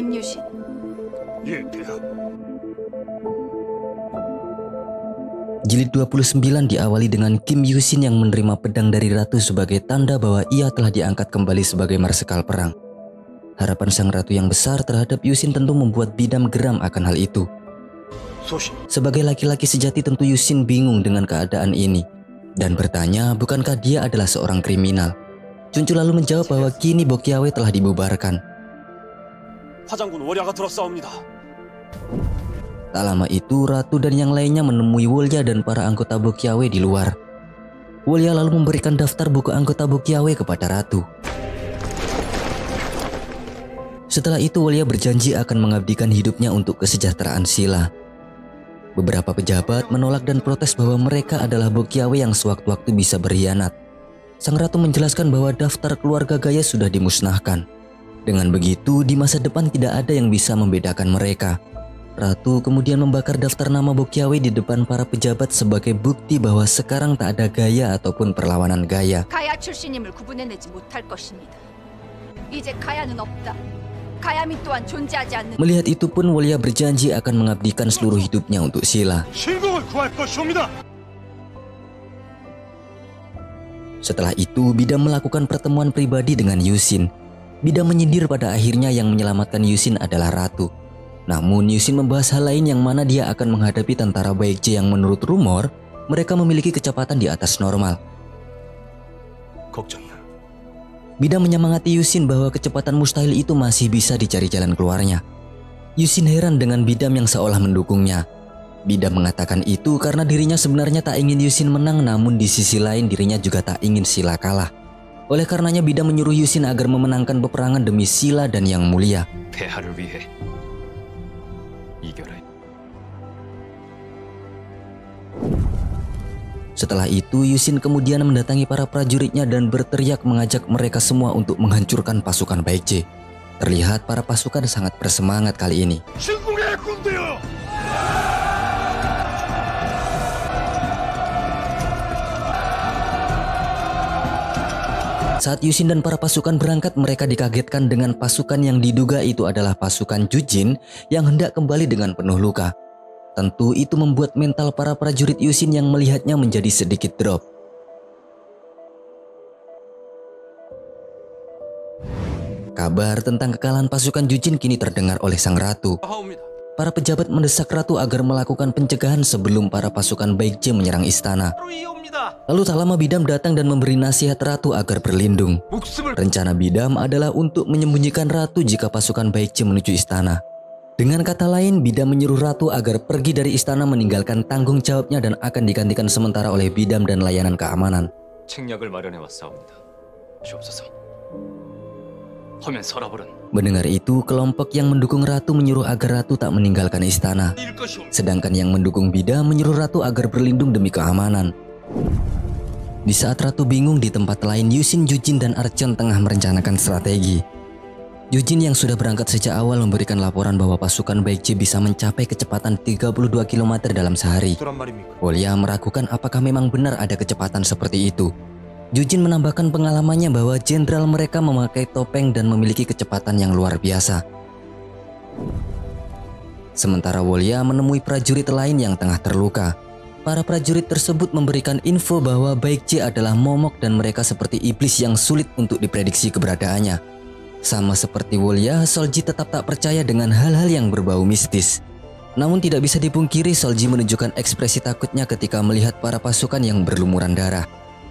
김유신. 예, 대하. Jilid 29 diawali dengan Kim Yusin yang menerima pedang dari ratu sebagai tanda bahwa ia telah diangkat kembali sebagai marsekal perang. Harapan sang ratu yang besar terhadap Yusin tentu membuat Bidam geram akan hal itu. Sebagai laki-laki sejati tentu Yusin bingung dengan keadaan ini dan bertanya bukankah dia adalah seorang kriminal. Chuncu lalu menjawab bahwa kini Bokyawe telah dibubarkan. 화장군 월야가 들었사옵니다. Tak lama itu, Ratu dan yang lainnya menemui Wolya dan para anggota Bokyawe di luar. Wolya lalu memberikan daftar buku anggota Bokyawe kepada Ratu. Setelah itu, Wolya berjanji akan mengabdikan hidupnya untuk kesejahteraan Silla. Beberapa pejabat menolak dan protes bahwa mereka adalah Bokyawe yang sewaktu-waktu bisa berkhianat. Sang Ratu menjelaskan bahwa daftar keluarga Gaya sudah dimusnahkan. Dengan begitu, di masa depan tidak ada yang bisa membedakan mereka. Ratu kemudian membakar daftar nama Bokyawe di depan para pejabat sebagai bukti bahwa sekarang tak ada Gaya ataupun perlawanan Gaya. 가야 출신임을 구분해내지 못할 것입니다. 이제 가야는 없다. 가야미 또한 존재하지 않는. Melihat itu pun Wolya berjanji akan mengabdikan seluruh hidupnya untuk Silla. 신공을 구할 것이옵니다. Setelah itu, Bidam melakukan pertemuan pribadi dengan Yusin. Bidam menyindir pada akhirnya yang menyelamatkan Yusin adalah Ratu. Namun Yusin membahas hal lain yang mana dia akan menghadapi tentara Baekje yang menurut rumor mereka memiliki kecepatan di atas normal. 걱정이야. Bidam menyemangati Yusin bahwa kecepatan mustahil itu masih bisa dicari jalan keluarnya. Yusin heran dengan Bidam yang seolah mendukungnya. Bidam mengatakan itu karena dirinya sebenarnya tak ingin Yusin menang, namun di sisi lain dirinya juga tak ingin Silla kalah. Oleh karenanya Bidam menyuruh Yusin agar memenangkan peperangan demi Silla dan Yang Mulia. 폐하를 위해 이겨라. Setelah itu, Yusin kemudian mendatangi para prajuritnya dan berteriak mengajak mereka semua untuk menghancurkan pasukan Baekje. Terlihat para pasukan sangat bersemangat kali ini. 신공의 군대여! Saat Yusin dan para pasukan berangkat, mereka dikagetkan dengan pasukan yang diduga itu adalah pasukan Jujin yang hendak kembali dengan penuh luka. Tentu itu membuat mental para prajurit Yusin yang melihatnya menjadi sedikit drop. Kabar tentang kekalahan pasukan Jujin kini terdengar oleh sang ratu. Para pejabat mendesak ratu agar melakukan pencegahan sebelum para pasukan Baekje menyerang istana. Lalu tak lama Bidam datang dan memberi nasihat ratu agar berlindung. Rencana Bidam adalah untuk menyembunyikan ratu jika pasukan Baekje menuju istana. Dengan kata lain, Bidam menyuruh ratu agar pergi dari istana meninggalkan tanggung jawabnya dan akan digantikan sementara oleh Bidam dan layanan keamanan. 책략을 마련해 왔사옵니다. 주옵소서. 허면 서라버른. Mendengar itu, kelompok yang mendukung ratu menyuruh agar ratu tak meninggalkan istana. Sedangkan yang mendukung Bidam menyuruh ratu agar berlindung demi keamanan. Di saat ratu bingung, di tempat lain Yusin, Jujin, dan Archeon tengah merencanakan strategi. Jujin yang sudah berangkat sejak awal memberikan laporan bahwa pasukan Baekje bisa mencapai kecepatan 32 km dalam sehari. Wolya meragukan apakah memang benar ada kecepatan seperti itu. Jujin menambahkan pengalamannya bahwa jenderal mereka memakai topeng dan memiliki kecepatan yang luar biasa. Sementara Wolya menemui prajurit lain yang tengah terluka. Para prajurit tersebut memberikan info bahwa Baekje adalah momok dan mereka seperti iblis yang sulit untuk diprediksi keberadaannya. Sama seperti Wolya, Solji tetap tak percaya dengan hal-hal yang berbau mistis. Namun tidak bisa dipungkiri, Solji menunjukkan ekspresi takutnya ketika melihat para pasukan yang berlumuran darah.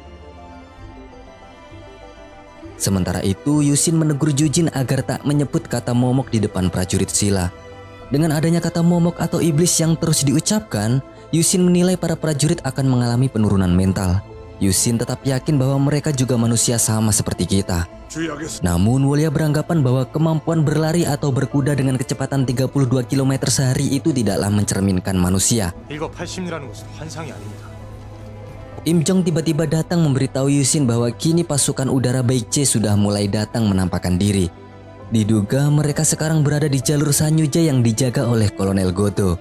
Sementara itu, Yusin menegur Jujin agar tak menyebut kata momok di depan prajurit Silla. Dengan adanya kata momok atau iblis yang terus diucapkan, Yusin menilai para prajurit akan mengalami penurunan mental. Yusin tetap yakin bahwa mereka juga manusia sama seperti kita. Namun Wolya beranggapan bahwa kemampuan berlari atau berkuda dengan kecepatan 32 km sehari itu tidaklah mencerminkan manusia. 이거 80리라는 것은 환상이 아닙니다. Im Jong tiba-tiba datang memberitahu Yusin bahwa kini pasukan udara Baekje sudah mulai datang menampakkan diri. Diduga mereka sekarang berada di jalur Sanyuja yang dijaga oleh Kolonel Goto.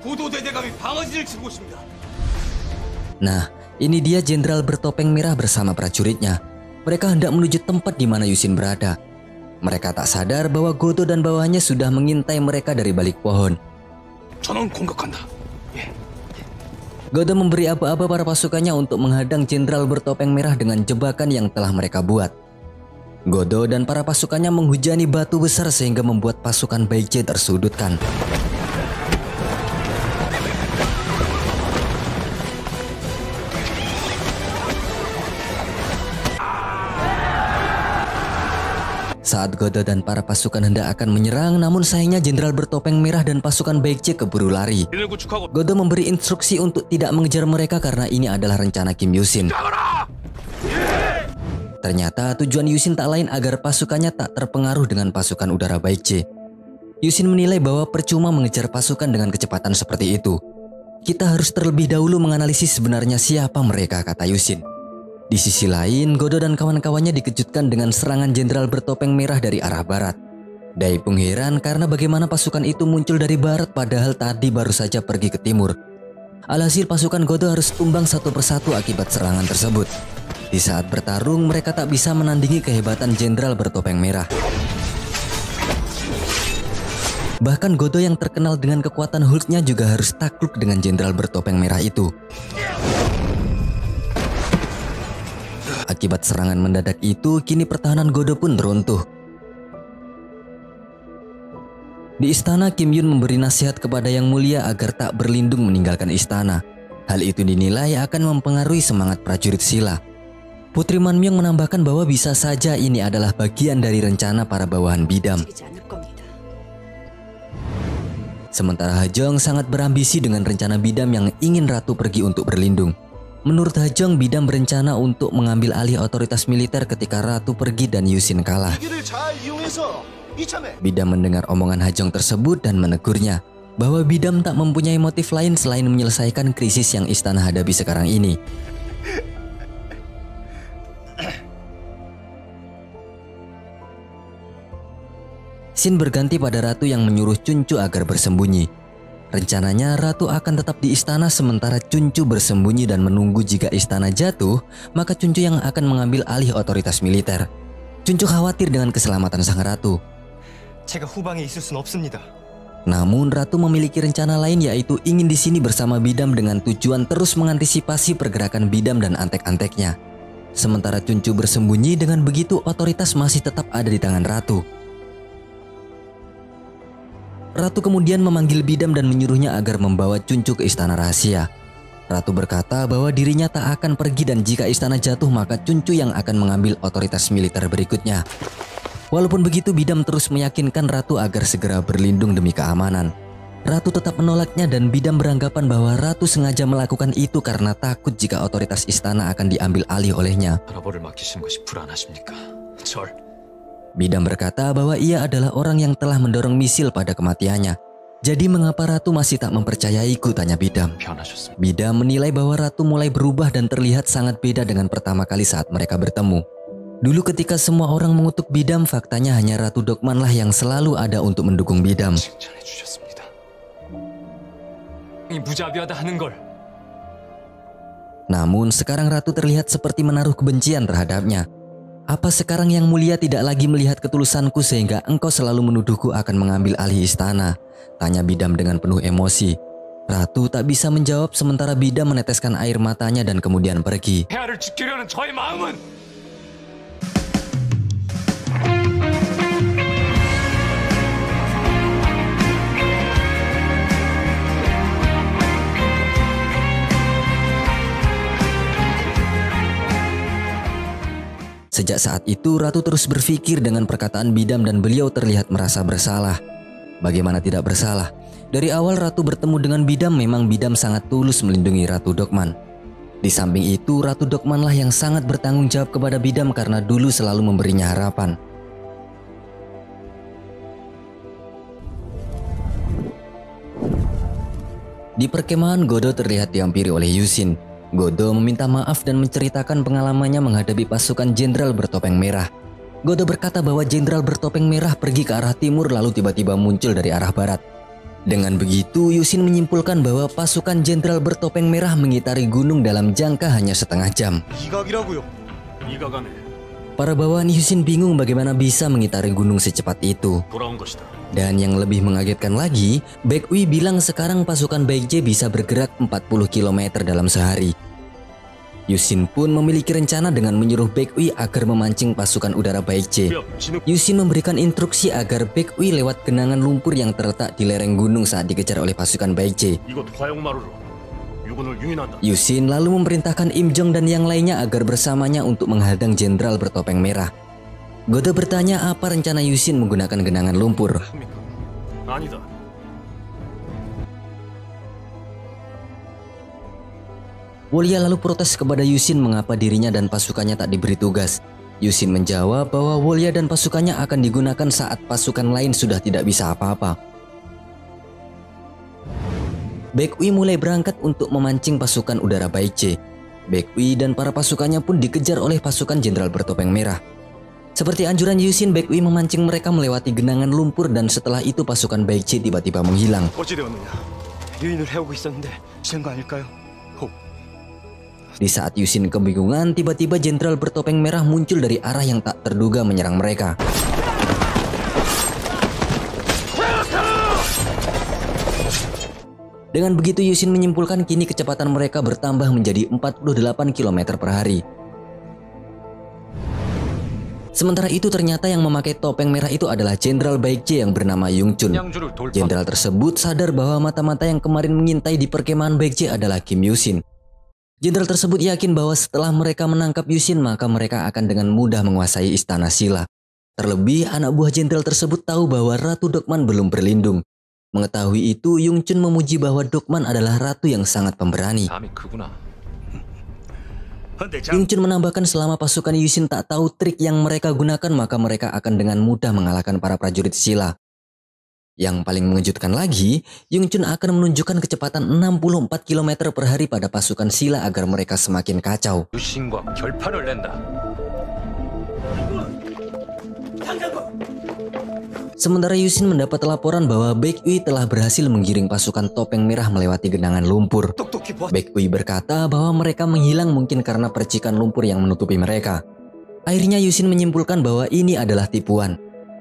Nah, ini dia jenderal bertopeng merah bersama prajuritnya. Mereka hendak menuju tempat di mana Yusin berada. Mereka tak sadar bahwa Godo dan bawahannya sudah mengintai mereka dari balik pohon. 전원 공격한다. Godo memberi aba-aba para pasukannya untuk menghadang jenderal bertopeng merah dengan jebakan yang telah mereka buat. Godo dan para pasukannya menghujani batu besar sehingga membuat pasukan Baekje tersudutkan. Saat Godo dan para pasukan hendak akan menyerang, namun sayangnya jenderal bertopeng merah dan pasukan Baekje keburu lari. Godo memberi instruksi untuk tidak mengejar mereka karena ini adalah rencana Kim Yusin. Ternyata tujuan Yusin tak lain agar pasukannya tak terpengaruh dengan pasukan udara Baekje. Yusin menilai bahwa percuma mengejar pasukan dengan kecepatan seperti itu. Kita harus terlebih dahulu menganalisis sebenarnya siapa mereka, kata Yusin. Di sisi lain, Godo dan kawan-kawannya dikejutkan dengan serangan jenderal bertopeng merah dari arah barat. Daipung heran karena bagaimana pasukan itu muncul dari barat padahal tadi baru saja pergi ke timur. Alhasil pasukan Godo harus tumbang satu persatu akibat serangan tersebut. Di saat bertarung, mereka tak bisa menandingi kehebatan jenderal bertopeng merah. Bahkan Godo yang terkenal dengan kekuatan Hulk-nya juga harus takluk dengan jenderal bertopeng merah itu. Akibat serangan mendadak itu, kini pertahanan Godo pun runtuh. Di istana, Kim Yun memberi nasihat kepada Yang Mulia agar tak berlindung meninggalkan istana. Hal itu dinilai akan mempengaruhi semangat prajurit sila. Putri Manmyong menambahkan bahwa bisa saja ini adalah bagian dari rencana para bawahan Bidam. Sementara Hajong sangat berambisi dengan rencana Bidam yang ingin ratu pergi untuk berlindung. Menurut Hajong, Bidam berencana untuk mengambil alih otoritas militer ketika ratu pergi dan Yusin kalah. Bidam mendengar omongan Hajong tersebut dan menegurnya bahwa Bidam tak mempunyai motif lain selain menyelesaikan krisis yang istana hadapi sekarang ini. Scene berganti pada ratu yang menyuruh Chuncu agar bersembunyi. Rencananya ratu akan tetap di istana sementara Chuncu bersembunyi dan menunggu jika istana jatuh, maka Chuncu yang akan mengambil alih otoritas militer. Chuncu khawatir dengan keselamatan sang ratu. Namun ratu memiliki rencana lain, yaitu ingin di sini bersama Bidam dengan tujuan terus mengantisipasi pergerakan Bidam dan antek-anteknya. Sementara Chuncu bersembunyi, dengan begitu otoritas masih tetap ada di tangan ratu. Ratu kemudian memanggil Bidam dan menyuruhnya agar membawa Chuncu ke istana rahasia. Ratu berkata bahwa dirinya tak akan pergi dan jika istana jatuh maka Chuncu yang akan mengambil otoritas militer berikutnya. Walaupun begitu, Bidam terus meyakinkan Ratu agar segera berlindung demi keamanan. Ratu tetap menolaknya dan Bidam beranggapan bahwa Ratu sengaja melakukan itu karena takut jika otoritas istana akan diambil alih olehnya. Bidam berkata bahwa ia adalah orang yang telah mendorong misil pada kematiannya. Jadi mengapa Ratu masih tak mempercayaiku, tanya Bidam. Bidam menilai bahwa Ratu mulai berubah dan terlihat sangat beda dengan pertama kali saat mereka bertemu. Dulu ketika semua orang mengutuk Bidam, faktanya hanya Ratu Dokman lah yang selalu ada untuk mendukung Bidam. Namun sekarang Ratu terlihat seperti menaruh kebencian terhadapnya. Apa sekarang Yang Mulia tidak lagi melihat ketulusanku sehingga engkau selalu menuduhku akan mengambil alih istana? Tanya Bidam dengan penuh emosi. Ratu tak bisa menjawab sementara Bidam meneteskan air matanya dan kemudian pergi. Sejak saat itu Ratu terus berpikir dengan perkataan Bidam dan beliau terlihat merasa bersalah. Bagaimana tidak bersalah? Dari awal Ratu bertemu dengan Bidam, memang Bidam sangat tulus melindungi Ratu Dokman. Di samping itu Ratu Dokman lah yang sangat bertanggung jawab kepada Bidam karena dulu selalu memberinya harapan. Di perkemahan, Godo terlihat dihampiri oleh Yusin. Godo meminta maaf dan menceritakan pengalamannya menghadapi pasukan jenderal bertopeng merah. Godo berkata bahwa jenderal bertopeng merah pergi ke arah timur lalu tiba-tiba muncul dari arah barat. Dengan begitu, Yusin menyimpulkan bahwa pasukan jenderal bertopeng merah mengitari gunung dalam jangka hanya setengah jam. Para bawahan Yusin bingung bagaimana bisa mengitari gunung secepat itu. ドラウンがした。 Dan yang lebih mengagetkan lagi, Baekhui bilang sekarang pasukan Baekje bisa bergerak 40 km dalam sehari. Yusin pun memiliki rencana dengan menyuruh Baekhui agar memancing pasukan udara Baekje. いや、死ぬ。 Yusin memberikan instruksi agar Baekhui lewat genangan lumpur yang terletak di lereng gunung saat dikejar oleh pasukan Baekje. 이것도 화용마루로. 이거는 유인한다. Yusin lalu memerintahkan Im Jong dan yang lainnya agar bersamanya untuk menghadang jenderal bertopeng merah. Goto bertanya apa rencana Yusin menggunakan genangan lumpur. 합니까? 아니다. Wolya lalu protes kepada Yusin mengapa dirinya dan pasukannya tak diberi tugas. Yusin menjawab bahwa Wolya dan pasukannya akan digunakan saat pasukan lain sudah tidak bisa apa-apa. Baekhui mulai berangkat untuk memancing pasukan udara Baekje. Baekhui dan para pasukannya pun dikejar oleh pasukan jenderal bertopeng merah. Seperti anjuran Yusin, Baekhui memancing mereka melewati genangan lumpur dan setelah itu pasukan Baekje tiba-tiba menghilang. 어찌 되었느냐? 유인을 해오고 있었는데 지는 거 아닐까요? Di saat Yusin kebingungan, tiba-tiba jenderal bertopeng merah muncul dari arah yang tak terduga menyerang mereka. Dengan begitu Yusin menyimpulkan kini kecepatan mereka bertambah menjadi 48 km per hari. Sementara itu ternyata yang memakai topeng merah itu adalah jenderal Baekje yang bernama Yung Chun. 양주를 돌파. Jenderal tersebut sadar bahwa mata-mata yang kemarin mengintai di perkemahan Baekje adalah Kim Yusin. Jenderal tersebut yakin bahwa setelah mereka menangkap Yusin maka mereka akan dengan mudah menguasai istana Silla. Terlebih anak buah jenderal tersebut tahu bahwa Ratu Dokman belum berlindung. Mengetahui itu, Yung Chun memuji bahwa Dokman adalah ratu yang sangat pemberani. 감이 크구나. Yung Chun menambahkan selama pasukan Yusin tak tahu trik yang mereka gunakan maka mereka akan dengan mudah mengalahkan para prajurit Silla. Yang paling mengejutkan lagi, Yung Chun akan menunjukkan kecepatan 64 km per hari pada pasukan Silla agar mereka semakin kacau. 유신과 결판을 낸다. Sementara Yusin mendapat laporan bahwa Baekhui telah berhasil menggiring pasukan topeng merah melewati genangan lumpur. 똑똑히 보았. Baekhui berkata bahwa mereka menghilang mungkin karena percikan lumpur yang menutupi mereka. Akhirnya Yusin menyimpulkan bahwa ini adalah tipuan.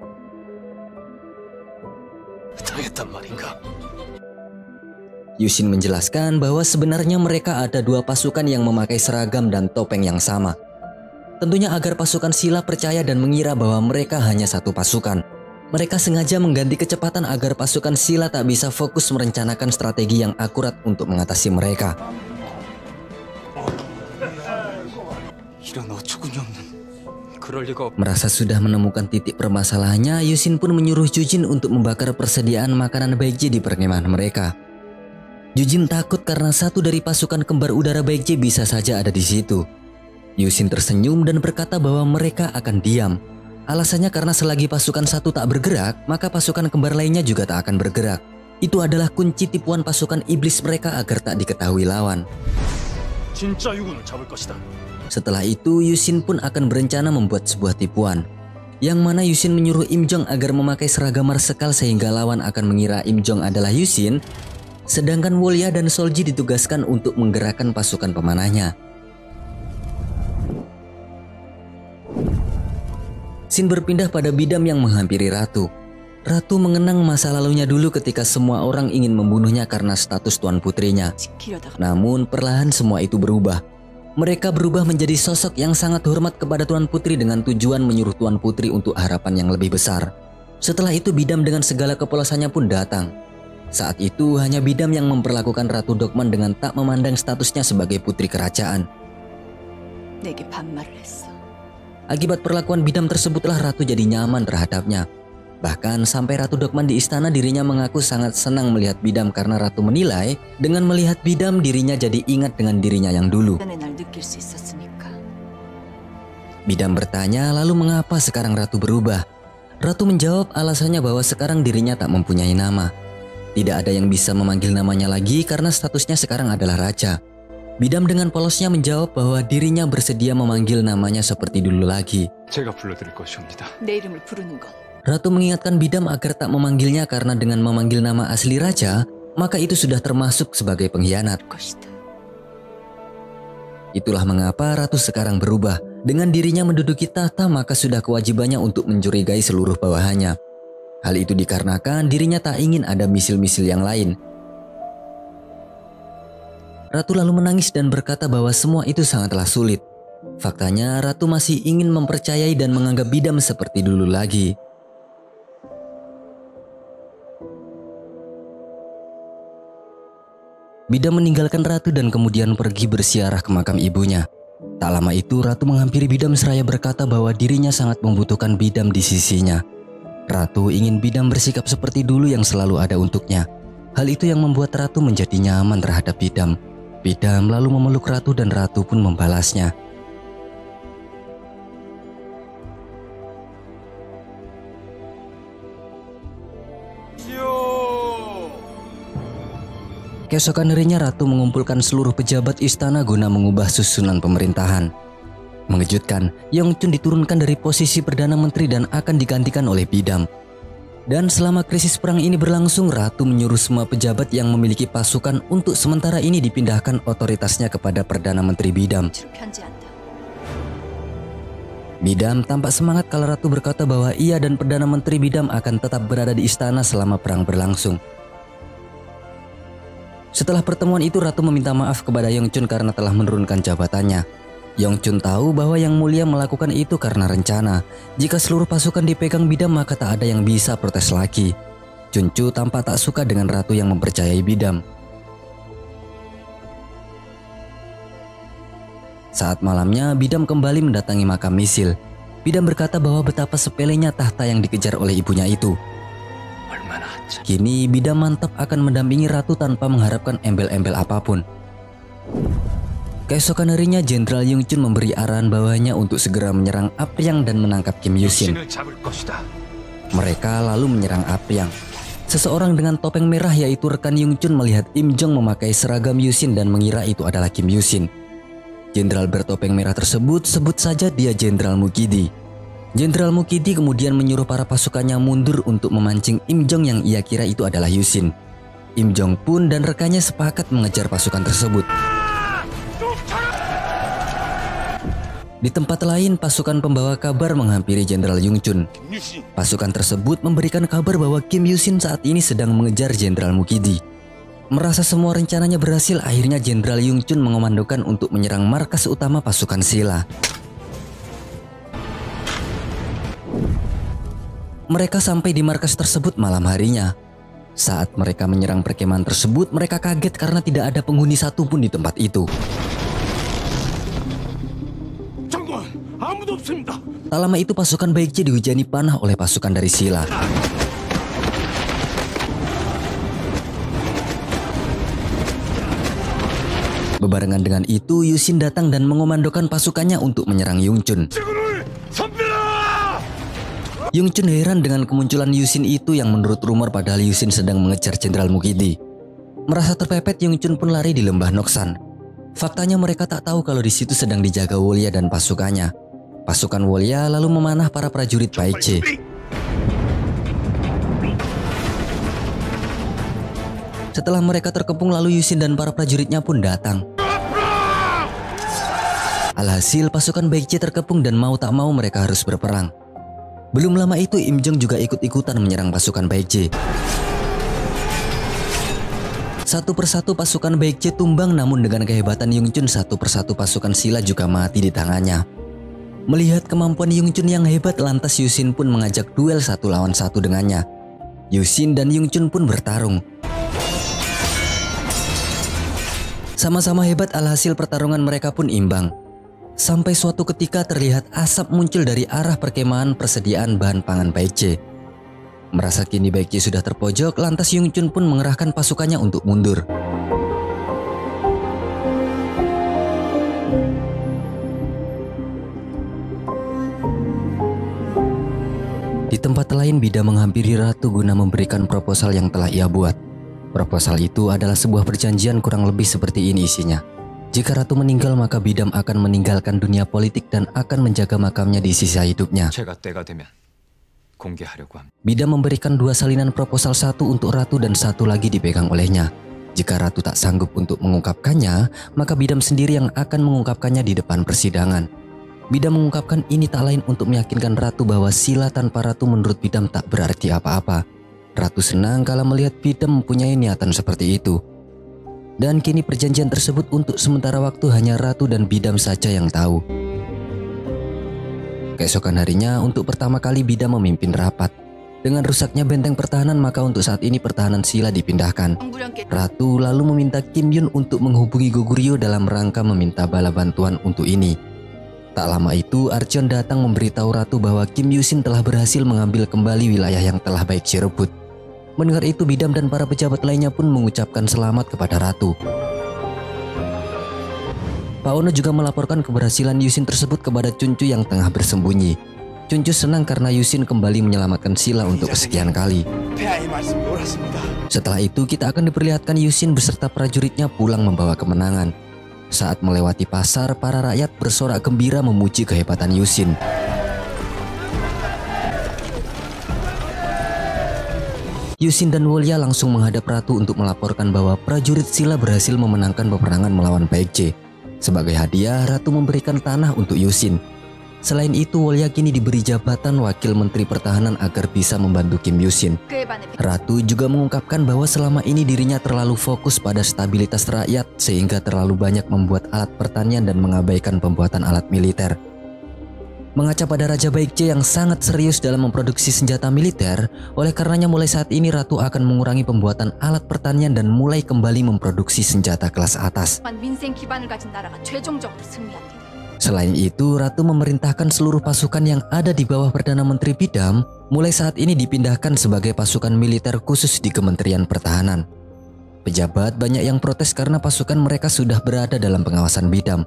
당했단 말인가? Yusin menjelaskan bahwa sebenarnya mereka ada dua pasukan yang memakai seragam dan topeng yang sama. Tentunya agar pasukan Silla percaya dan mengira bahwa mereka hanya satu pasukan. Mereka sengaja mengganti kecepatan agar pasukan Silla tak bisa fokus merencanakan strategi yang akurat untuk mengatasi mereka. 이런 어처구니 없는. 그럴 리가 없. Merasa sudah menemukan titik permasalahannya, Yusin pun menyuruh Jujin untuk membakar persediaan makanan Baekje di perkemahan mereka. Jujin takut karena satu dari pasukan kembar udara Baekje bisa saja ada di situ. Yusin tersenyum dan berkata bahwa mereka akan diam. Alasannya karena selagi pasukan satu tak bergerak, maka pasukan kembar lainnya juga tak akan bergerak. Itu adalah kunci tipuan pasukan iblis mereka agar tak diketahui lawan. 진짜 유군을 잡을 것이다. Setelah itu, Yusin pun akan berencana membuat sebuah tipuan. Yang mana Yusin menyuruh Im Jong agar memakai seragam marsekal sehingga lawan akan mengira Im Jong adalah Yusin. Sedangkan Wolya dan Solji ditugaskan untuk menggerakkan pasukan pemanahnya. Scene berpindah pada Bidam yang menghampiri Ratu. Ratu mengenang masa lalunya dulu ketika semua orang ingin membunuhnya karena status tuan putrinya. 지키려다가 Namun perlahan semua itu berubah. Mereka berubah menjadi sosok yang sangat hormat kepada tuan putri dengan tujuan menyuruh tuan putri untuk harapan yang lebih besar. Setelah itu Bidam dengan segala kepolosannya pun datang. Saat itu hanya Bidam yang memperlakukan Ratu Dokman dengan tak memandang statusnya sebagai putri kerajaan. 내게 반말을 했어. Akibat perlakuan Bidam tersebutlah Ratu jadi nyaman terhadapnya. Bahkan sampai Ratu Dokman di istana dirinya mengaku sangat senang melihat Bidam karena Ratu menilai dengan melihat Bidam dirinya jadi ingat dengan dirinya yang dulu. 전에 날 느낄 수 있었으니까. Bidam bertanya lalu mengapa sekarang Ratu berubah. Ratu menjawab alasannya bahwa sekarang dirinya tak mempunyai nama. Tidak ada yang bisa memanggil namanya lagi karena statusnya sekarang adalah raja. Bidam dengan polosnya menjawab bahwa dirinya bersedia memanggil namanya seperti dulu lagi. 제가 불러드릴 것이옵니다. 내 이름을 부르는 건 Ratu mengingatkan Bidam agar tak memanggilnya karena dengan memanggil nama asli raja, maka itu sudah termasuk sebagai pengkhianat. 것이다. Itulah mengapa Ratu sekarang berubah. Dengan dirinya menduduki tahta, maka sudah kewajibannya untuk mencurigai seluruh bawahannya. Hal itu dikarenakan dirinya tak ingin ada misil-misil yang lain. Ratu lalu menangis dan berkata bahwa semua itu sangatlah sulit. Faktanya, Ratu masih ingin mempercayai dan menganggap Bidam seperti dulu lagi. Bidam meninggalkan Ratu dan kemudian pergi bersiarah ke makam ibunya. Tak lama itu Ratu menghampiri Bidam seraya berkata bahwa dirinya sangat membutuhkan Bidam di sisinya. Ratu ingin Bidam bersikap seperti dulu yang selalu ada untuknya. Hal itu yang membuat Ratu menjadi nyaman terhadap Bidam. Bidam lalu memeluk Ratu dan Ratu pun membalasnya. Keesokan harinya Ratu mengumpulkan seluruh pejabat istana guna mengubah susunan pemerintahan. Mengejutkan, Yongchun diturunkan dari posisi Perdana Menteri dan akan digantikan oleh Bidam. Dan selama krisis perang ini berlangsung, Ratu menyuruh semua pejabat yang memiliki pasukan untuk sementara ini dipindahkan otoritasnya kepada Perdana Menteri Bidam. Bidam tampak semangat kala Ratu berkata bahwa ia dan Perdana Menteri Bidam akan tetap berada di istana selama perang berlangsung. Setelah pertemuan itu, Ratu meminta maaf kepada Yongchun karena telah menurunkan jabatannya. Yongchun tahu bahwa Yang Mulia melakukan itu karena rencana. Jika seluruh pasukan dipegang Bidam, maka tak ada yang bisa protes lagi. Chunchu tampak tak suka dengan Ratu yang mempercayai Bidam. Saat malamnya, Bidam kembali mendatangi makam Misil. Bidam berkata bahwa betapa sepelenya tahta yang dikejar oleh ibunya itu. Kini Bidam mantap akan mendampingi Ratu tanpa mengharapkan embel-embel apapun. Keesokan harinya Jenderal Yongchun memberi arahan bawahannya untuk segera menyerang Apryang dan menangkap Kim Yusin. Mereka lalu menyerang Apryang. Seseorang dengan topeng merah yaitu rekan Yongchun melihat Im Jong memakai seragam Yusin dan mengira itu adalah Kim Yusin. Jenderal bertopeng merah tersebut, sebut saja dia Jenderal Mukidi. Jenderal Mukidi kemudian menyuruh para pasukannya mundur untuk memancing Im Jong yang ia kira itu adalah Yusin. Im Jong pun dan rekannya sepakat mengejar pasukan tersebut. Di tempat lain, pasukan pembawa kabar menghampiri Jenderal Yongchun. Pasukan tersebut memberikan kabar bahwa Kim Yusin saat ini sedang mengejar Jenderal Mukidi. Merasa semua rencananya berhasil, akhirnya Jenderal Yongchun mengomandokan untuk menyerang markas utama pasukan Silla. Mereka sampai di markas tersebut malam harinya. Saat mereka menyerang perkemahan tersebut, mereka kaget karena tidak ada penghuni satupun di tempat itu. Tak lama itu pasukan Baekje dihujani panah oleh pasukan dari Silla. Bebarengan dengan itu, Yusin datang dan mengomandokan pasukannya untuk menyerang Yongchun. Yongchun heran dengan kemunculan Yusin itu yang menurut rumor padahal Yusin sedang mengejar Jenderal Mukidi. Merasa terpepet, Yongchun pun lari di lembah Noksan. Faktanya mereka tak tahu kalau di situ sedang dijaga Wolya dan pasukannya. Pasukan Wolya lalu memanah para prajurit Baekje. Setelah mereka terkepung, lalu Yusin dan para prajuritnya pun datang. Alhasil pasukan Baekje terkepung dan mau tak mau mereka harus berperang. Belum lama itu Im Jong juga ikut-ikutan menyerang pasukan Baekje. Satu persatu pasukan Baekje tumbang, namun dengan kehebatan Yongchun satu persatu pasukan Silla juga mati di tangannya. Melihat kemampuan Yongchun yang hebat, lantas Yusin pun mengajak duel 1 lawan 1 dengannya. Yusin dan Yongchun pun bertarung. Sama-sama hebat, alhasil pertarungan mereka pun imbang. Sampai suatu ketika terlihat asap muncul dari arah perkemahan persediaan bahan pangan Baekje. Merasa kini Baekje sudah terpojok, lantas Yongchun pun mengerahkan pasukannya untuk mundur. Di tempat lain, Bidam menghampiri Ratu guna memberikan proposal yang telah ia buat. Proposal itu adalah sebuah perjanjian kurang lebih seperti ini isinya. Jika Ratu meninggal, maka Bidam akan meninggalkan dunia politik dan akan menjaga makamnya di sisa hidupnya. Bidam memberikan 2 salinan proposal, satu untuk Ratu dan satu lagi dipegang olehnya. Jika Ratu tak sanggup untuk mengungkapkannya, maka Bidam sendiri yang akan mengungkapkannya di depan persidangan. Bidam mengungkapkan ini tak lain untuk meyakinkan Ratu bahwa sila tanpa Ratu menurut Bidam tak berarti apa-apa. Ratu senang kalau melihat Bidam mempunyai niatan seperti itu. Dan kini perjanjian tersebut untuk sementara waktu hanya Ratu dan Bidam saja yang tahu. Keesokan harinya untuk pertama kali Bidam memimpin rapat. Dengan rusaknya benteng pertahanan maka untuk saat ini pertahanan sila dipindahkan. Ratu lalu meminta Kim Yun untuk menghubungi Goguryeo dalam rangka meminta bala bantuan untuk ini. Tak lama itu Archeon datang memberitahu Ratu bahwa Kim Yusin telah berhasil mengambil kembali wilayah yang telah Baekje rebut. Mendengar itu Bidam dan para pejabat lainnya pun mengucapkan selamat kepada Ratu. Pak Ono juga melaporkan keberhasilan Yusin tersebut kepada Chuncu yang tengah bersembunyi. Chuncu senang karena Yusin kembali menyelamatkan sila untuk kesekian kali. Setelah itu kita akan diperlihatkan Yusin beserta prajuritnya pulang membawa kemenangan. Saat melewati pasar, para rakyat bersorak gembira memuji kehebatan Yusin. Yusin dan Wolya langsung menghadap Ratu untuk melaporkan bahwa prajurit sila berhasil memenangkan peperangan melawan Baekje. Sebagai hadiah, Ratu memberikan tanah untuk Yusin. Selain itu, Wolya kini diberi jabatan Wakil Menteri Pertahanan agar bisa membantu Kim Yusin. Ratu juga mengungkapkan bahwa selama ini dirinya terlalu fokus pada stabilitas rakyat sehingga terlalu banyak membuat alat pertanian dan mengabaikan pembuatan alat militer. Mengaca pada Raja Baekje yang sangat serius dalam memproduksi senjata militer, oleh karenanya mulai saat ini Ratu akan mengurangi pembuatan alat pertanian dan mulai kembali memproduksi senjata kelas atas. Selain itu, Ratu memerintahkan seluruh pasukan yang ada di bawah Perdana Menteri Bidam mulai saat ini dipindahkan sebagai pasukan militer khusus di Kementerian Pertahanan. Pejabat banyak yang protes karena pasukan mereka sudah berada dalam pengawasan Bidam.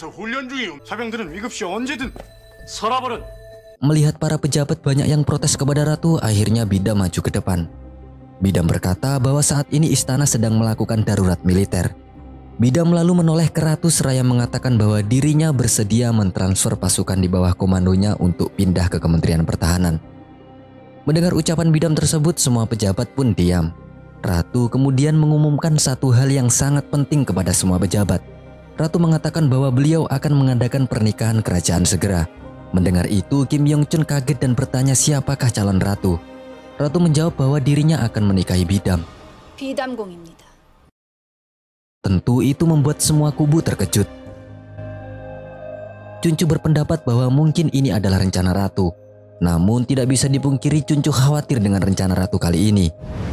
Melihat para pejabat banyak yang protes kepada Ratu, akhirnya Bidam maju ke depan. Bidam berkata bahwa saat ini istana sedang melakukan darurat militer. Bidam lalu menoleh ke Ratu seraya mengatakan bahwa dirinya bersedia mentransfer pasukan di bawah komandonya untuk pindah ke Kementerian Pertahanan. Mendengar ucapan Bidam tersebut, semua pejabat pun diam. Ratu kemudian mengumumkan satu hal yang sangat penting kepada semua pejabat. Ratu mengatakan bahwa beliau akan mengadakan pernikahan kerajaan segera. Mendengar itu, Kim Yong Chun kaget dan bertanya siapakah calon Ratu. Ratu menjawab bahwa dirinya akan menikahi Bidam. 비담공입니다. Tentu itu membuat semua kubu terkejut. Chuncu berpendapat bahwa mungkin ini adalah rencana Ratu. Namun tidak bisa dipungkiri Chuncu khawatir dengan rencana Ratu kali ini.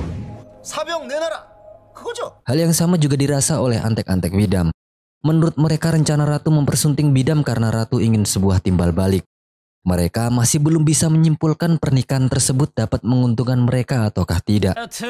Hal yang sama juga dirasa oleh antek-antek Bidam. Menurut mereka rencana Ratu mempersunting Bidam karena Ratu ingin sebuah timbal balik. Mereka masih belum bisa menyimpulkan pernikahan tersebut dapat menguntungkan mereka ataukah tidak.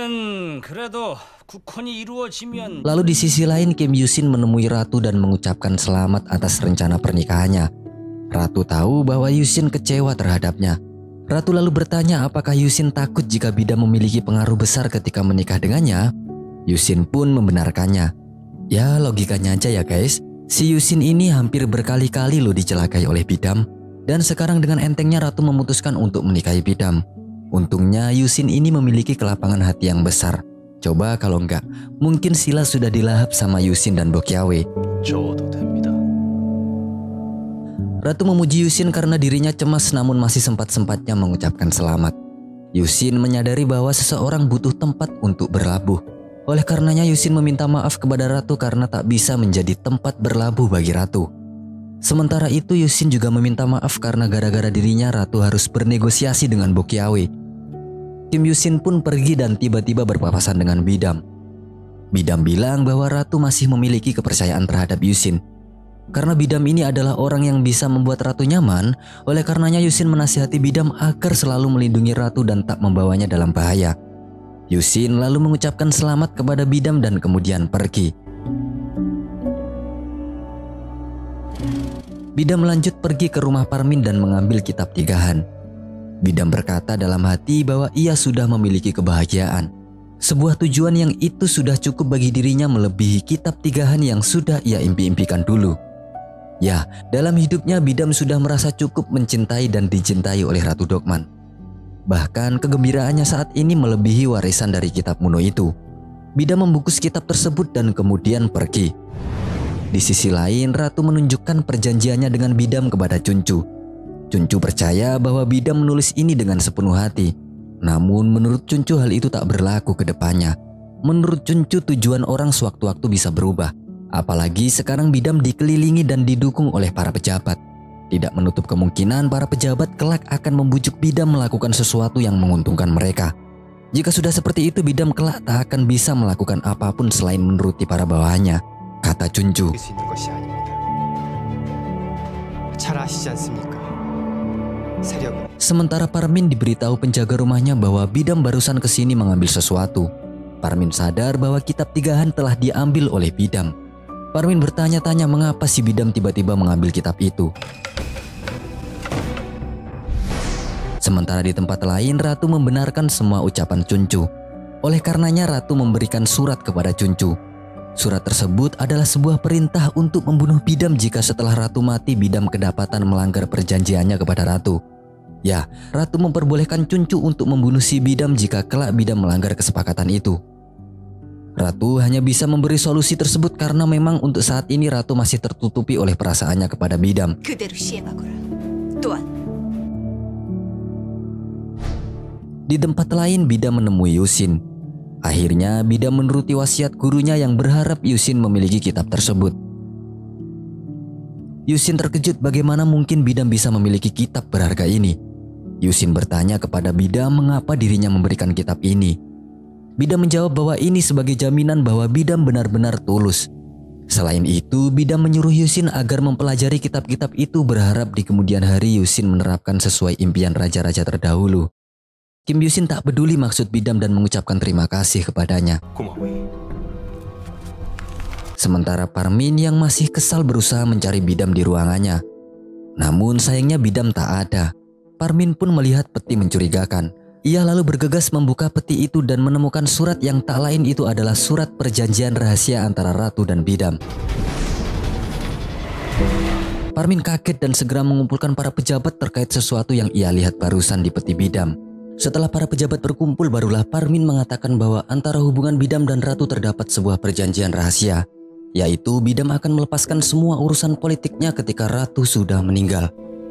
Lalu di sisi lain Kim Yusin menemui Ratu dan mengucapkan selamat atas rencana pernikahannya. Ratu tahu bahwa Yusin kecewa terhadapnya. Ratu lalu bertanya apakah Yusin takut jika Bidam memiliki pengaruh besar ketika menikah dengannya. Yusin pun membenarkannya. Ya logikanya aja ya guys. Si Yusin ini hampir berkali-kali loh dicelakai oleh Bidam. Dan sekarang dengan entengnya Ratu memutuskan untuk menikahi Bidam. Untungnya Yusin ini memiliki kelapangan hati yang besar. Coba kalau enggak, mungkin sila sudah dilahap sama Yusin dan Bokyawe. Ratu memuji Yusin karena dirinya cemas namun masih sempat-sempatnya mengucapkan selamat. Yusin menyadari bahwa seseorang butuh tempat untuk berlabuh. Oleh karenanya Yusin meminta maaf kepada Ratu karena tak bisa menjadi tempat berlabuh bagi Ratu. Sementara itu Yusin juga meminta maaf karena gara-gara dirinya Ratu harus bernegosiasi dengan Bokyawe. Kim Yusin pun pergi dan tiba-tiba berpapasan dengan Bidam. Bidam bilang bahwa Ratu masih memiliki kepercayaan terhadap Yusin. Karena Bidam ini adalah orang yang bisa membuat Ratu nyaman, oleh karenanya Yusin menasihati Bidam agar selalu melindungi Ratu dan tak membawanya dalam bahaya. Yusin lalu mengucapkan selamat kepada Bidam dan kemudian pergi. Bidam lanjut pergi ke rumah Parmin dan mengambil kitab tigahan. Bidam berkata dalam hati bahwa ia sudah memiliki kebahagiaan. Sebuah tujuan yang itu sudah cukup bagi dirinya melebihi kitab tigahan yang sudah ia impi-impikan dulu. Ya, dalam hidupnya Bidam sudah merasa cukup mencintai dan dicintai oleh Ratu Dokman. Bahkan kegembiraannya saat ini melebihi warisan dari kitab Muno itu. Bidam membungkus kitab tersebut dan kemudian pergi. Di sisi lain, Ratu menunjukkan perjanjiannya dengan Bidam kepada Chuncu. Chuncu percaya bahwa Bidam menulis ini dengan sepenuh hati. Namun menurut Chuncu hal itu tak berlaku ke depannya. Menurut Chuncu tujuan orang sewaktu-waktu bisa berubah. Apalagi sekarang Bidam dikelilingi dan didukung oleh para pejabat. Tidak menutup kemungkinan para pejabat kelak akan membujuk Bidam melakukan sesuatu yang menguntungkan mereka. Jika sudah seperti itu, Bidam kelak tak akan bisa melakukan apapun selain menuruti para bawahannya, kata Chuncu. 수 있는 것이 아닙니다. 잘 아시지 않습니까? 세력은 Sementara Parmin diberitahu penjaga rumahnya bahwa Bidam barusan kesini mengambil sesuatu. Parmin sadar bahwa kitab tigahan telah diambil oleh Bidam. Parmin bertanya-tanya mengapa si Bidam tiba-tiba mengambil kitab itu. Sementara di tempat lain, Ratu membenarkan semua ucapan Chuncu. Oleh karenanya Ratu memberikan surat kepada Chuncu. Surat tersebut adalah sebuah perintah untuk membunuh Bidam jika setelah Ratu mati Bidam kedapatan melanggar perjanjiannya kepada Ratu. Ya, Ratu memperbolehkan Chuncu untuk membunuh si Bidam jika kelak Bidam melanggar kesepakatan itu. Ratu hanya bisa memberi solusi tersebut karena memang untuk saat ini Ratu masih tertutupi oleh perasaannya kepada Bidam. 그대로 시행하거라. 또한 Di tempat lain Bidam menemui Yusin. Akhirnya Bidam menuruti wasiat gurunya yang berharap Yusin memiliki kitab tersebut. Yusin terkejut bagaimana mungkin Bidam bisa memiliki kitab berharga ini. Yusin bertanya kepada Bidam mengapa dirinya memberikan kitab ini. Bidam menjawab bahwa ini sebagai jaminan bahwa Bidam benar-benar tulus. Selain itu, Bidam menyuruh Yusin agar mempelajari kitab-kitab itu berharap di kemudian hari Yusin menerapkan sesuai impian raja-raja terdahulu. Kim Yusin tak peduli maksud Bidam dan mengucapkan terima kasih kepadanya. 고마워요. Sementara Parmin yang masih kesal berusaha mencari Bidam di ruangannya. Namun sayangnya Bidam tak ada. Parmin pun melihat peti mencurigakan. Ia lalu bergegas membuka peti itu dan menemukan surat yang tak lain itu adalah surat perjanjian rahasia antara Ratu dan Bidam. Parmin kaget dan segera mengumpulkan para pejabat terkait sesuatu yang ia lihat barusan di peti Bidam. Setelah para pejabat berkumpul, barulah Parmin mengatakan bahwa antara hubungan Bidam dan Ratu terdapat sebuah perjanjian rahasia, yaitu Bidam akan melepaskan semua urusan politiknya ketika Ratu sudah meninggal.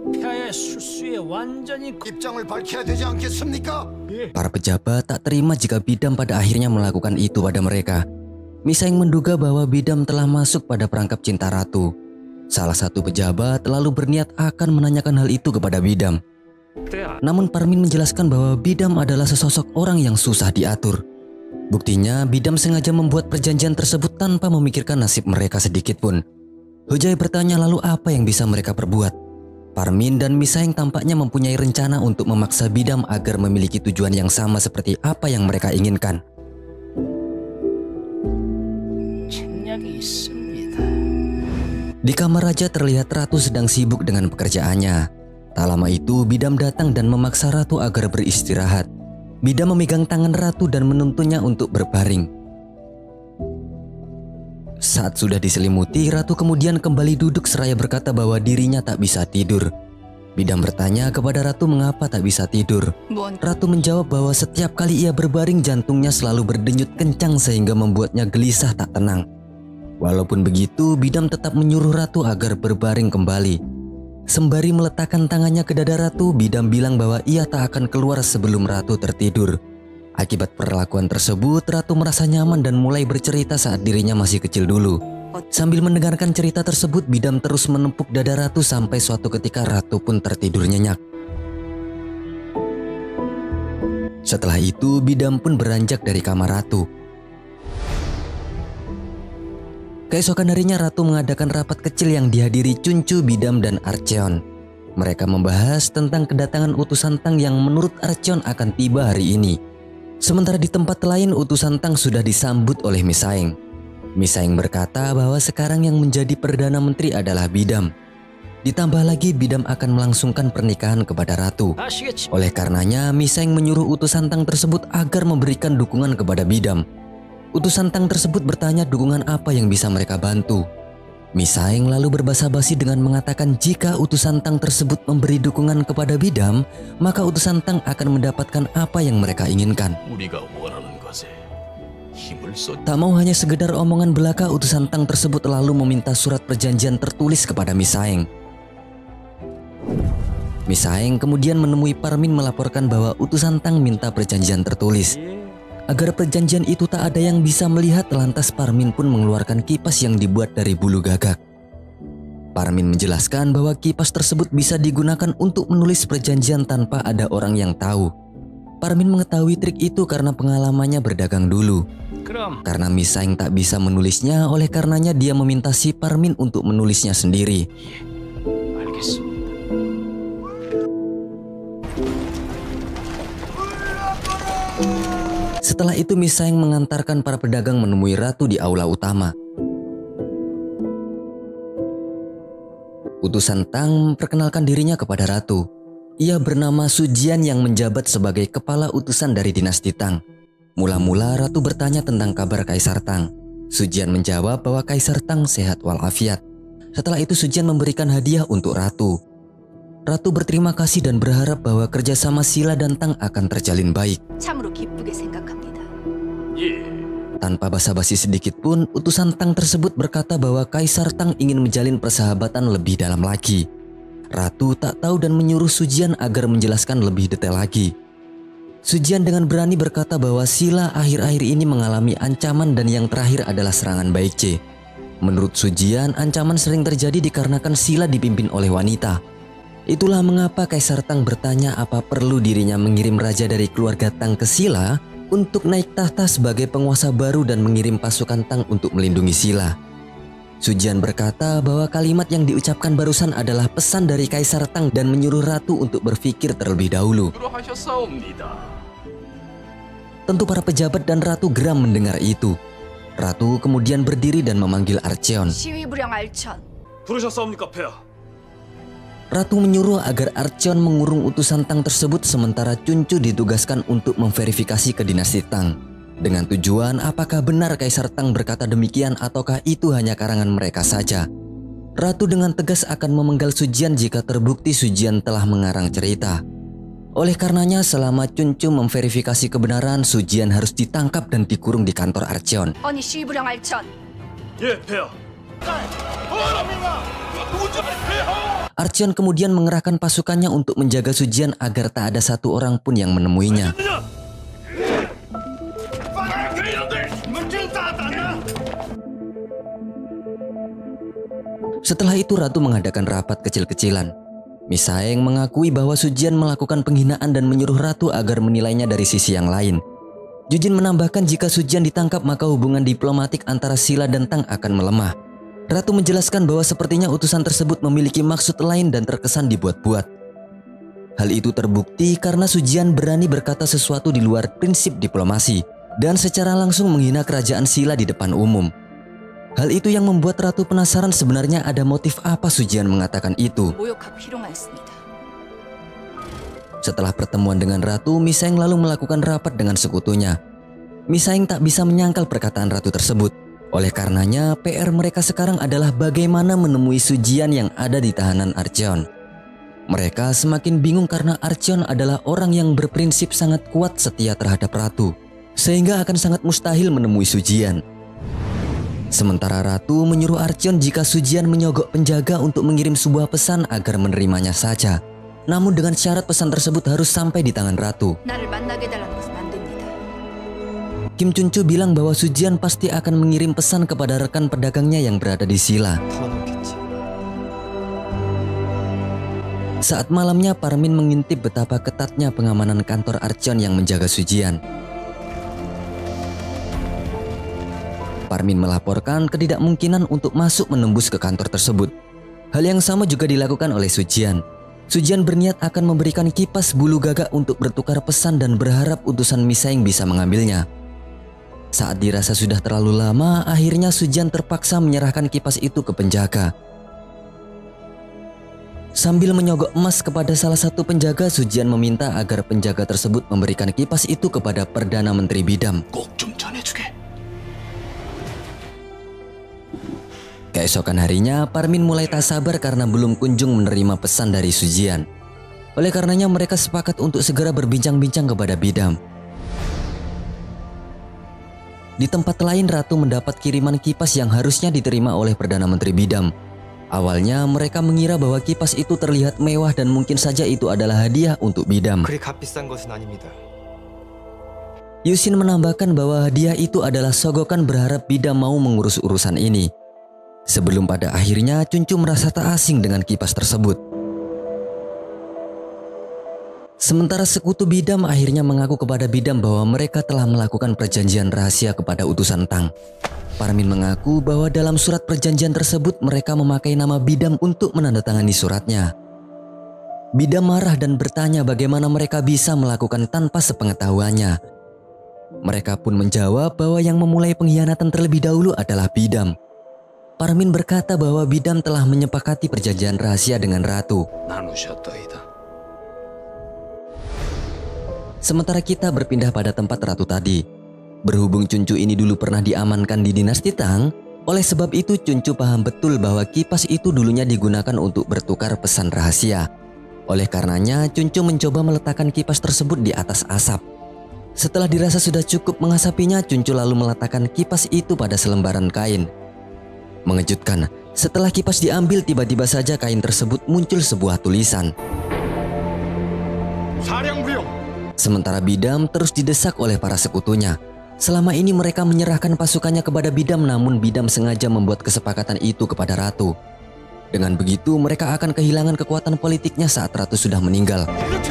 입장을 밝혀야 되지 않겠습니까? Para pejabat tak terima jika Bidam pada akhirnya melakukan itu pada mereka. Misaeng menduga bahwa Bidam telah masuk pada perangkap cinta Ratu. Salah satu pejabat lalu berniat akan menanyakan hal itu kepada Bidam. Namun Parmin menjelaskan bahwa Bidam adalah sesosok orang yang susah diatur. Buktinya Bidam sengaja membuat perjanjian tersebut tanpa memikirkan nasib mereka sedikit pun. Hojai bertanya lalu apa yang bisa mereka perbuat. Parmin dan Misaeng tampaknya mempunyai rencana untuk memaksa Bidam agar memiliki tujuan yang sama seperti apa yang mereka inginkan. Di kamar raja terlihat Ratu sedang sibuk dengan pekerjaannya. Tak lama itu Bidam datang dan memaksa Ratu agar beristirahat. Bidam memegang tangan Ratu dan menuntunnya untuk berbaring. Saat sudah diselimuti, Ratu kemudian kembali duduk seraya berkata bahwa dirinya tak bisa tidur. Bidam bertanya kepada Ratu mengapa tak bisa tidur. 뭔 Ratu menjawab bahwa setiap kali ia berbaring jantungnya selalu berdenyut kencang sehingga membuatnya gelisah tak tenang. Walaupun begitu, Bidam tetap menyuruh Ratu agar berbaring kembali. Sembari meletakkan tangannya ke dada Ratu, Bidam bilang bahwa ia tak akan keluar sebelum Ratu tertidur. Akibat perlakuan tersebut, Ratu merasa nyaman dan mulai bercerita saat dirinya masih kecil dulu. Sambil mendengarkan cerita tersebut, Bidam terus menepuk dada Ratu sampai suatu ketika Ratu pun tertidur nyenyak. Setelah itu, Bidam pun beranjak dari kamar Ratu. Keesokan harinya Ratu mengadakan rapat kecil yang dihadiri Chuncu, Bidam, dan Archeon. Mereka membahas tentang kedatangan utusan Tang yang menurut Archeon akan tiba hari ini. Sementara di tempat lain utusan Tang sudah disambut oleh Misaeng. Misaeng berkata bahwa sekarang yang menjadi Perdana Menteri adalah Bidam. Ditambah lagi Bidam akan melangsungkan pernikahan kepada Ratu. Oleh karenanya Misaeng menyuruh utusan Tang tersebut agar memberikan dukungan kepada Bidam. Utusan Tang tersebut bertanya dukungan apa yang bisa mereka bantu. Misaeng lalu berbasa-basi dengan mengatakan jika utusan Tang tersebut memberi dukungan kepada Bidam, maka utusan Tang akan mendapatkan apa yang mereka inginkan. Tak mau hanya sekedar omongan belaka, utusan Tang tersebut lalu meminta surat perjanjian tertulis kepada Misaeng. Misaeng kemudian menemui Parmin melaporkan bahwa utusan Tang minta perjanjian tertulis. Agar perjanjian itu tak ada yang bisa melihat, lantas Parmin pun mengeluarkan kipas yang dibuat dari bulu gagak. Parmin menjelaskan bahwa kipas tersebut bisa digunakan untuk menulis perjanjian tanpa ada orang yang tahu. Parmin mengetahui trik itu karena pengalamannya berdagang dulu. Karena Misaeng tak bisa menulisnya, oleh karenanya dia meminta si Parmin untuk menulisnya sendiri. Setelah itu Misaeng mengantarkan para pedagang menemui ratu di aula utama. Utusan Tang memperkenalkan dirinya kepada ratu. Ia bernama Sujian yang menjabat sebagai kepala utusan dari dinasti Tang. Mula-mula ratu bertanya tentang kabar Kaisar Tang. Sujian menjawab bahwa Kaisar Tang sehat walafiat. Setelah itu Sujian memberikan hadiah untuk ratu. Ratu berterima kasih dan berharap bahwa kerjasama Sila dan Tang akan terjalin baik. 참으로 기쁘게 생각합니다. Tanpa basa-basi sedikit pun, utusan Tang tersebut berkata bahwa Kaisar Tang ingin menjalin persahabatan lebih dalam lagi. Ratu tak tahu dan menyuruh Sujian agar menjelaskan lebih detail lagi. Sujian dengan berani berkata bahwa Sila akhir-akhir ini mengalami ancaman dan yang terakhir adalah serangan Baekje. Menurut Sujian, ancaman sering terjadi dikarenakan Sila dipimpin oleh wanita. Itulah mengapa Kaisar Tang bertanya apa perlu dirinya mengirim raja dari keluarga Tang ke Sila untuk naik tahta sebagai penguasa baru dan mengirim pasukan Tang untuk melindungi Sila. Sujian berkata bahwa kalimat yang diucapkan barusan adalah pesan dari Kaisar Tang dan menyuruh ratu untuk berpikir terlebih dahulu. Tentu para pejabat dan ratu geram mendengar itu. Ratu kemudian berdiri dan memanggil Archeon. 시위부령 알천. 부르셨사옵니까, 폐하? Ratu menyuruh agar Archeon mengurung utusan Tang tersebut sementara Chuncu ditugaskan untuk memverifikasi ke dinasti Tang. Dengan tujuan apakah benar Kaisar Tang berkata demikian ataukah itu hanya karangan mereka saja. Ratu dengan tegas akan memenggal Sujian jika terbukti Sujian telah mengarang cerita. Oleh karenanya selama Chuncu memverifikasi kebenaran, Sujian harus ditangkap dan dikurung di kantor Archeon. 아니 시위부령 알천. 예, 폐하. Archeon kemudian mengerahkan pasukannya untuk menjaga Sujian agar tak ada satu orang pun yang menemuinya. Setelah itu ratu mengadakan rapat kecil-kecilan. Misaeng mengakui bahwa Sujian melakukan penghinaan dan menyuruh ratu agar menilainya dari sisi yang lain. Jujin menambahkan jika Sujian ditangkap maka hubungan diplomatik antara Sila dan Tang akan melemah. Ratu menjelaskan bahwa sepertinya utusan tersebut memiliki maksud lain dan terkesan dibuat-buat. Hal itu terbukti karena Sujian berani berkata sesuatu di luar prinsip diplomasi dan secara langsung menghina kerajaan Sila di depan umum. Hal itu yang membuat ratu penasaran sebenarnya ada motif apa Sujian mengatakan itu. 모욕하고 희롱하였습니다. Setelah pertemuan dengan ratu, Misaeng lalu melakukan rapat dengan sekutunya. Misaeng tak bisa menyangkal perkataan ratu tersebut. Oleh karenanya, PR mereka sekarang adalah bagaimana menemui Sujian yang ada di tahanan Archeon. Mereka semakin bingung karena Archeon adalah orang yang berprinsip sangat kuat setia terhadap ratu, sehingga akan sangat mustahil menemui Sujian. Sementara ratu menyuruh Archeon jika Sujian menyogok penjaga untuk mengirim sebuah pesan agar menerimanya saja. Namun dengan syarat pesan tersebut harus sampai di tangan ratu. 나를 만나게 해달라는 것은 안 됩니다. Kim Chuncu bilang bahwa Sujian pasti akan mengirim pesan kepada rekan pedagangnya yang berada di Sila. 더 넣겠지. Saat malamnya Parmin mengintip betapa ketatnya pengamanan kantor Archeon yang menjaga Sujian. Parmin melaporkan ketidakmungkinan untuk masuk menembus ke kantor tersebut. Hal yang sama juga dilakukan oleh Sujian. Sujian berniat akan memberikan kipas bulu gagak untuk bertukar pesan dan berharap utusan Misaeng bisa mengambilnya. Saat dirasa sudah terlalu lama, akhirnya Sujian terpaksa menyerahkan kipas itu ke penjaga. Sambil menyogok emas kepada salah satu penjaga, Sujian meminta agar penjaga tersebut memberikan kipas itu kepada Perdana Menteri Bidam. Keesokan harinya, Parmin mulai tak sabar karena belum kunjung menerima pesan dari Sujian. Oleh karenanya mereka sepakat untuk segera berbincang-bincang kepada Bidam. Di tempat lain Ratu mendapat kiriman kipas yang harusnya diterima oleh Perdana Menteri Bidam. Awalnya mereka mengira bahwa kipas itu terlihat mewah dan mungkin saja itu adalah hadiah untuk Bidam. 그리 값비싼 것은 아닙니다. Yusin menambahkan bahwa hadiah itu adalah sogokan berharap Bidam mau mengurus urusan ini. Sebelum pada akhirnya Chuncu merasa tak asing dengan kipas tersebut. Sementara sekutu Bidam akhirnya mengaku kepada Bidam bahwa mereka telah melakukan perjanjian rahasia kepada utusan Tang. Parmin mengaku bahwa dalam surat perjanjian tersebut mereka memakai nama Bidam untuk menandatangani suratnya. Bidam marah dan bertanya bagaimana mereka bisa melakukan tanpa sepengetahuannya. Mereka pun menjawab bahwa yang memulai pengkhianatan terlebih dahulu adalah Bidam. Parmin berkata bahwa Bidam telah menyepakati perjanjian rahasia dengan Ratu. Sementara kita berpindah pada tempat Ratu tadi. Berhubung Chuncu ini dulu pernah diamankan di dinasti Tang, oleh sebab itu Chuncu paham betul bahwa kipas itu dulunya digunakan untuk bertukar pesan rahasia. Oleh karenanya Chuncu mencoba meletakkan kipas tersebut di atas asap. Setelah dirasa sudah cukup mengasapinya, Chuncu lalu meletakkan kipas itu pada selembaran kain. Mengejutkan, setelah kipas diambil tiba-tiba saja kain tersebut muncul sebuah tulisan. Sementara Bidam terus didesak oleh para sekutunya. Selama ini mereka menyerahkan pasukannya kepada Bidam, namun Bidam sengaja membuat kesepakatan itu kepada Ratu. Dengan begitu mereka akan kehilangan kekuatan politiknya saat Ratu sudah meninggal.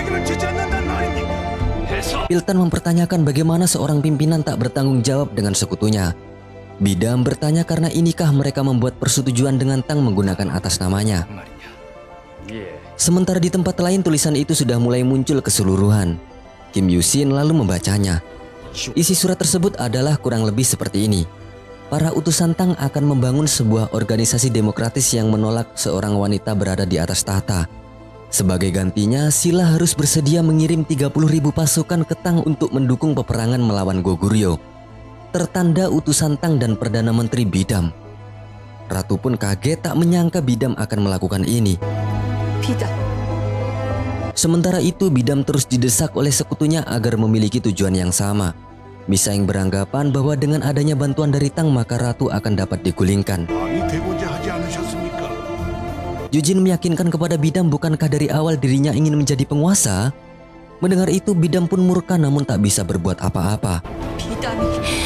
Piltan mempertanyakan bagaimana seorang pimpinan tak bertanggung jawab dengan sekutunya. Bidam bertanya karena inikah mereka membuat persetujuan dengan Tang menggunakan atas namanya. Sementara di tempat lain tulisan itu sudah mulai muncul keseluruhan. Kim Yusin lalu membacanya. Isi surat tersebut adalah kurang lebih seperti ini. Para utusan Tang akan membangun sebuah organisasi demokratis yang menolak seorang wanita berada di atas tahta. Sebagai gantinya, Silla harus bersedia mengirim 30.000 pasukan ke Tang untuk mendukung peperangan melawan Goguryeo. Tertanda utusan Tang dan Perdana Menteri Bidam. Ratu pun kaget tak menyangka Bidam akan melakukan ini. Bidam. Sementara itu Bidam terus didesak oleh sekutunya agar memiliki tujuan yang sama. Misaeng beranggapan bahwa dengan adanya bantuan dari Tang maka Ratu akan dapat digulingkan. Yujin meyakinkan kepada Bidam bukankah dari awal dirinya ingin menjadi penguasa? Mendengar itu Bidam pun murka namun tak bisa berbuat apa-apa. Bidam이